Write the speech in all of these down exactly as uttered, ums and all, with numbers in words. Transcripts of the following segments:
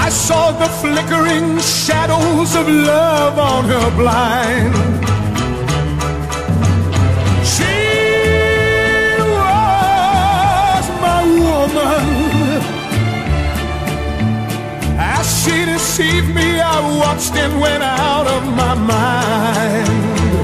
I saw the flickering shadows of love on her blind. She was my woman. As she deceived me, I watched and went out of my mind.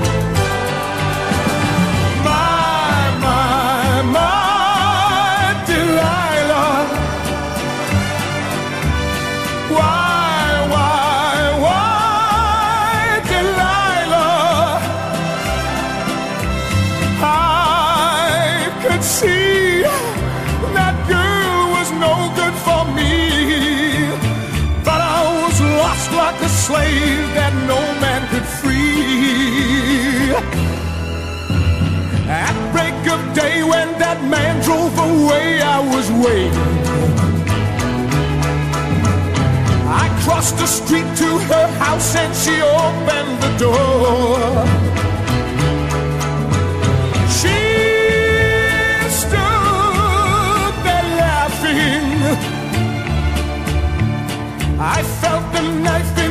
See, that girl was no good for me, but I was lost like a slave that no man could free. At break of day when that man drove away, I was waiting. I crossed the street to her house and she opened the door. I felt the knife